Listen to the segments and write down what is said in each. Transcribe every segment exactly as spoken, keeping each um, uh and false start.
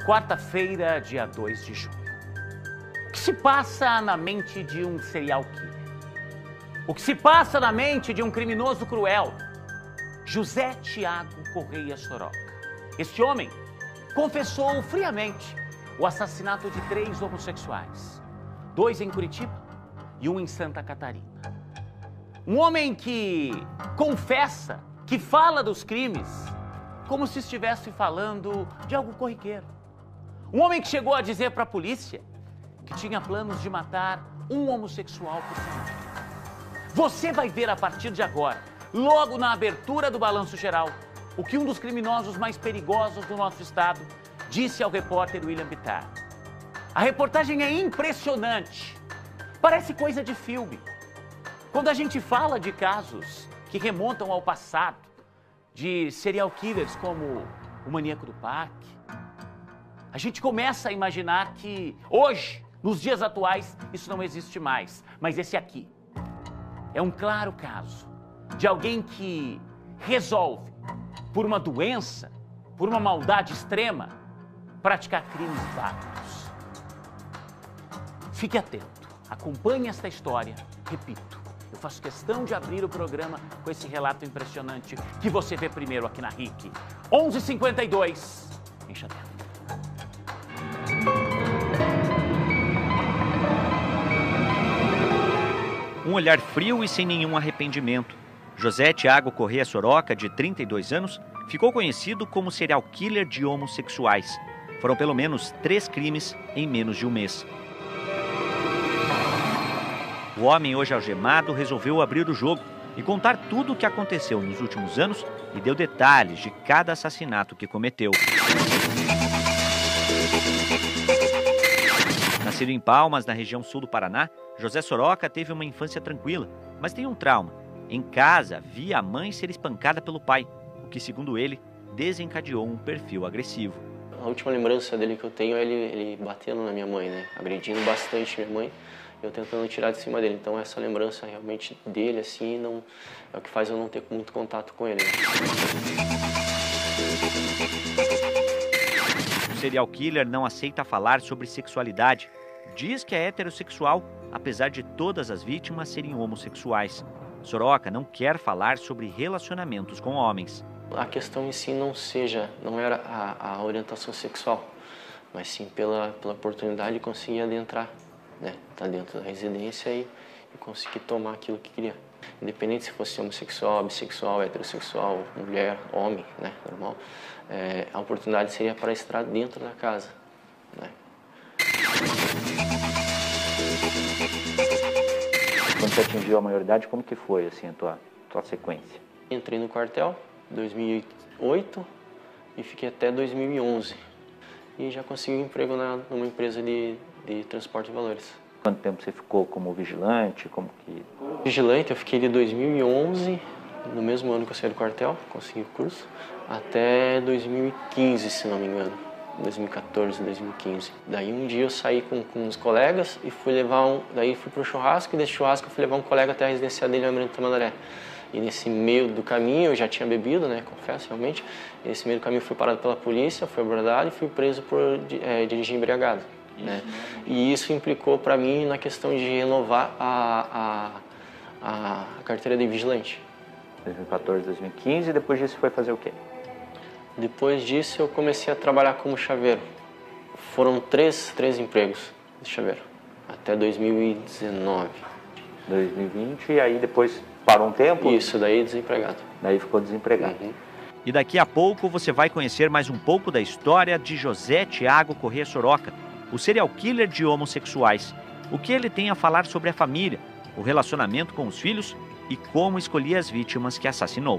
Quarta-feira, dia dois de junho. O que se passa na mente de um serial killer? O que se passa na mente de um criminoso cruel? José Tiago Correia Soroca. Este homem confessou friamente o assassinato de três homossexuais. Dois em Curitiba e um em Santa Catarina. Um homem que confessa, que fala dos crimes como se estivesse falando de algo corriqueiro. Um homem que chegou a dizer para a polícia que tinha planos de matar um homossexual por semana. Você vai ver a partir de agora, logo na abertura do Balanço Geral, o que um dos criminosos mais perigosos do nosso estado disse ao repórter William Bittar. A reportagem é impressionante. Parece coisa de filme. Quando a gente fala de casos que remontam ao passado, de serial killers como o Maníaco do Parque, a gente começa a imaginar que hoje, nos dias atuais, isso não existe mais. Mas esse aqui é um claro caso de alguém que resolve, por uma doença, por uma maldade extrema, praticar crimes bárbaros. Fique atento, acompanhe esta história. Repito, eu faço questão de abrir o programa com esse relato impressionante que você vê primeiro aqui na R I C. onze e cinquenta e dois, encha a tela. Um olhar frio e sem nenhum arrependimento. José Tiago Correia Soroca, de trinta e dois anos, ficou conhecido como serial killer de homossexuais. Foram pelo menos três crimes em menos de um mês. O homem, hoje algemado, resolveu abrir o jogo e contar tudo o que aconteceu nos últimos anos e deu detalhes de cada assassinato que cometeu. Nascido em Palmas, na região sul do Paraná, José Soroca teve uma infância tranquila, mas tem um trauma. Em casa, via a mãe ser espancada pelo pai, o que, segundo ele, desencadeou um perfil agressivo. A última lembrança dele que eu tenho é ele, ele batendo na minha mãe, né? Agredindo bastante minha mãe, eu tentando tirar de cima dele. Então essa lembrança realmente dele, assim, não, é o que faz eu não ter muito contato com ele. Né? O serial killer não aceita falar sobre sexualidade. Diz que é heterossexual, apesar de todas as vítimas serem homossexuais. Soroca não quer falar sobre relacionamentos com homens. A questão em si não seja, não era a, a orientação sexual, mas sim pela, pela oportunidade de conseguir adentrar, né? Tá dentro da residência e, e conseguir tomar aquilo que queria. Independente se fosse homossexual, bissexual, heterossexual, mulher, homem, né? Normal, é, a oportunidade seria para estar dentro da casa, né? Quando você atingiu a maioridade, como que foi assim, a tua, tua sequência? Entrei no quartel em dois mil e oito e fiquei até dois mil e onze. E já consegui um emprego na, numa empresa de, de transporte de valores. Quanto tempo você ficou como vigilante? Como que... Vigilante, eu fiquei de dois mil e onze, no mesmo ano que eu saí do quartel, consegui o curso, até dois mil e quinze, se não me engano. dois mil e quatorze, dois mil e quinze. Daí um dia eu saí com, com uns colegas e fui levar um... Daí fui pro churrasco e desse churrasco eu fui levar um colega até a residência dele, Almirante Tamandaré. E nesse meio do caminho, eu já tinha bebido, né, confesso, realmente. Nesse meio do caminho eu fui parado pela polícia, fui abordado e fui preso por é, dirigir embriagado. Né? E isso implicou para mim na questão de renovar a, a, a carteira de vigilante. dois mil e quatorze, dois mil e quinze, e depois disso foi fazer o quê? Depois disso eu comecei a trabalhar como chaveiro. Foram três, três empregos de chaveiro, até dois mil e dezenove. dois mil e vinte, e aí depois parou um tempo? Isso, daí desempregado. Daí ficou desempregado. Uhum. E daqui a pouco você vai conhecer mais um pouco da história de José Tiago Correia Soroca, o serial killer de homossexuais. O que ele tem a falar sobre a família, o relacionamento com os filhos e como escolher as vítimas que assassinou.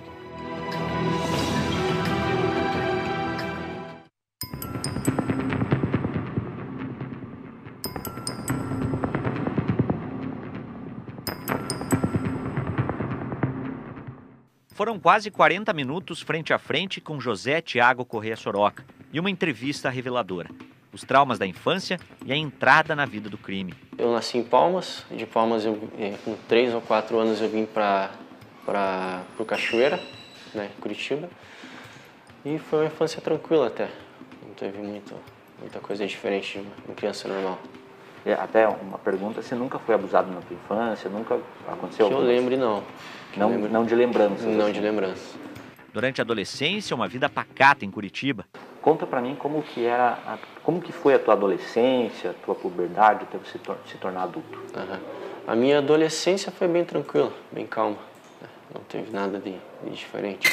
Foram quase quarenta minutos frente a frente com José Tiago Correia Soroca e uma entrevista reveladora. Os traumas da infância e a entrada na vida do crime. Eu nasci em Palmas, de Palmas eu, com três ou quatro anos eu vim para para o Cachoeira, né, Curitiba. E foi uma infância tranquila até, não teve muito, muita coisa diferente de uma criança normal. É, até uma pergunta, você nunca foi abusado na tua infância? Nunca aconteceu? Que eu lembre, não. Que Não, eu lembre... não de lembranças? Não assim. de lembrança. Durante a adolescência, uma vida pacata em Curitiba. Conta pra mim como que era, a, como que foi a tua adolescência, a tua puberdade, até você tor se tornar adulto. Uhum. A minha adolescência foi bem tranquila, bem calma. Não teve nada de, de diferente.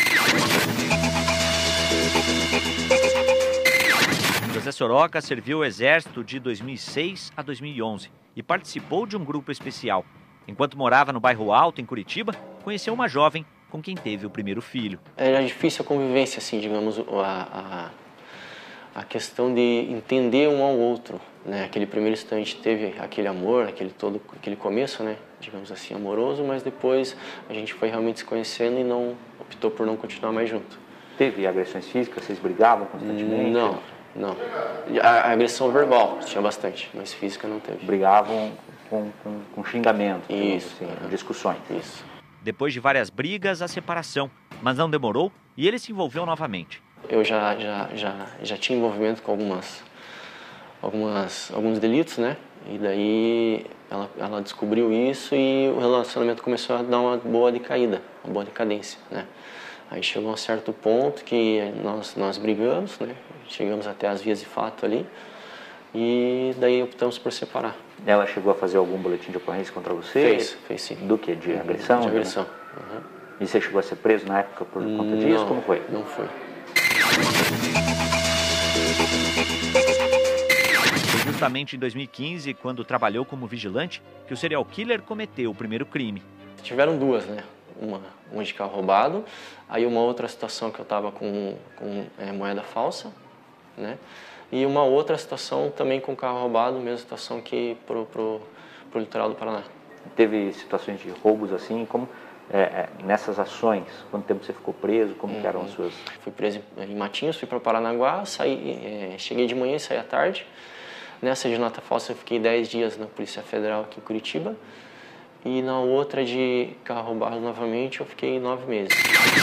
José Soroca serviu o Exército de dois mil e seis a dois mil e onze e participou de um grupo especial. Enquanto morava no bairro Alto, em Curitiba, conheceu uma jovem com quem teve o primeiro filho. Era difícil a convivência, assim, digamos, a, a, a questão de entender um ao outro, né? Aquele primeiro instante teve aquele amor, aquele, todo, aquele começo, né? Digamos assim, amoroso, mas depois a gente foi realmente se conhecendo e não optou por não continuar mais junto. Teve agressões físicas? Vocês brigavam constantemente? Não, não. A, a agressão verbal tinha bastante, mas física não teve. Brigavam com, com, com xingamento, Isso, assim, é. discussões. Isso. Depois de várias brigas, a separação, mas não demorou e ele se envolveu novamente. Eu já, já, já, já tinha envolvimento com algumas, algumas, alguns delitos, né? E daí ela, ela descobriu isso e o relacionamento começou a dar uma boa decaída, uma boa decadência, né? Aí chegou a um certo ponto que nós, nós brigamos, né? Chegamos até as vias de fato ali e daí optamos por separar. Ela chegou a fazer algum boletim de ocorrência contra você? Fez, fez sim. Do que? De agressão? De agressão. Né? Uhum. E você chegou a ser preso na época por conta disso? Não, Como foi? Não foi. Foi justamente em dois mil e quinze, quando trabalhou como vigilante, que o serial killer cometeu o primeiro crime. Tiveram duas, né? Uma, uma de carro roubado, aí uma outra situação que eu estava com, com é, moeda falsa, né? E uma outra situação também com carro roubado, mesma situação que pro, pro, pro litoral do Paraná. Teve situações de roubos assim, como é, é, nessas ações, quanto tempo você ficou preso, como Uhum. que eram as suas... Fui preso em Matinhos, fui para Paranaguá, saí, é, cheguei de manhã e saí à tarde. Nessa de nota falsa eu fiquei dez dias na Polícia Federal aqui em Curitiba. E na outra de carro roubado novamente eu fiquei nove meses.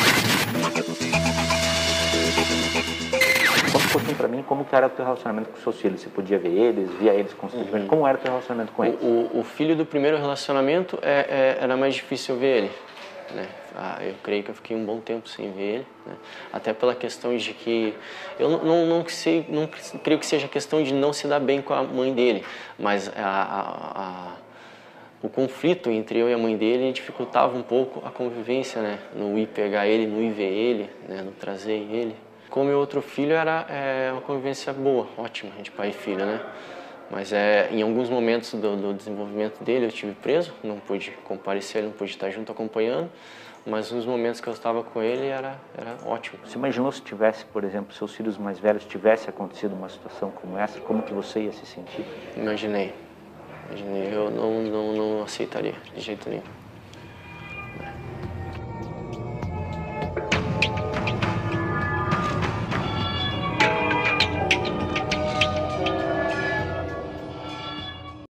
Conta um pouquinho pra mim como que era o teu relacionamento com os seus filhos. Você podia ver eles, via eles constantemente. Uhum. Como era o teu relacionamento com eles? O, o, o filho do primeiro relacionamento é, é, era mais difícil ver ele, né? Ah, eu creio que eu fiquei um bom tempo sem ver ele, né? Até pela questão de que... Eu não, não, não, sei, não creio que seja questão de não se dar bem com a mãe dele, mas a... a, a o conflito entre eu e a mãe dele dificultava um pouco a convivência, né? No ir pegar ele, no ir ver ele, né? No trazer ele. Com o meu outro filho era é, uma convivência boa, ótima, de pai e filho, né? Mas é, em alguns momentos do, do desenvolvimento dele eu estive preso, não pude comparecer, não pude estar junto acompanhando, mas nos momentos que eu estava com ele era, era ótimo. Você imaginou se tivesse, por exemplo, seus filhos mais velhos, tivesse acontecido uma situação como essa, como que você ia se sentir? Imaginei. Eu não, não, não aceitaria, de jeito nenhum.